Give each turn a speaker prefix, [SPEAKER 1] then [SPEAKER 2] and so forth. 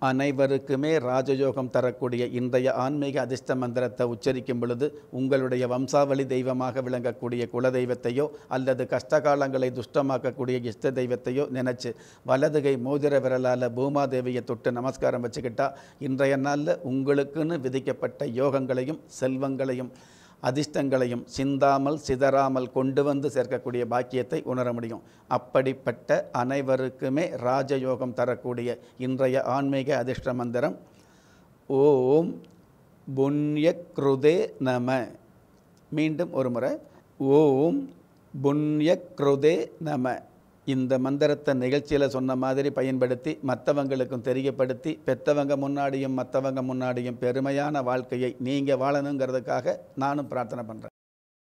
[SPEAKER 1] அனைவருக்குமே ராஜயோகம் தரக்கூடிய இன்றைய ஆன்மீக அதிர்ஷ்ட மந்திரத்தை உச்சரிக்கும் பொழுது உங்களுடைய வம்சாவளி தெய்வமாக விளங்கக்கூடிய குலதெய்வத்தையோ அல்லது கஷ்டகாலங்களை துஷ்டமாக்கக்கூடிய இஷ்ட தெய்வத்தையோ நினச்சி வலதுகை மோதிர விரலால் பூமாதேவியை தொட்டு நமஸ்காரம் வச்சுக்கிட்டா இன்றைய நாளில் உங்களுக்குன்னு விதிக்கப்பட்ட யோகங்களையும் செல்வங்களையும் அதிர்ஷ்டங்களையும் சிந்தாமல் சிதறாமல் கொண்டு வந்து சேர்க்கக்கூடிய பாக்கியத்தை உணர முடியும். அப்படிப்பட்ட அனைவருக்குமே ராஜயோகம் தரக்கூடிய இன்றைய ஆன்மீக அதிர்ஷ்ட மந்திரம் ஓம் புண்யக்ருதே நம. மீண்டும் ஒரு முறை ஓம் புண்யக்ருதே நம. இந்த மந்திரத்தை நிகழ்ச்சியில் சொன்ன மாதிரி பயன்படுத்தி மற்றவங்களுக்கும் தெரியப்படுத்தி பெற்றவங்க முன்னாடியும் மற்றவங்க முன்னாடியும் பெருமையான வாழ்க்கையை நீங்கள் வாழணுங்கிறதுக்காக நானும் பிரார்த்தனை பண்ணுறேன்.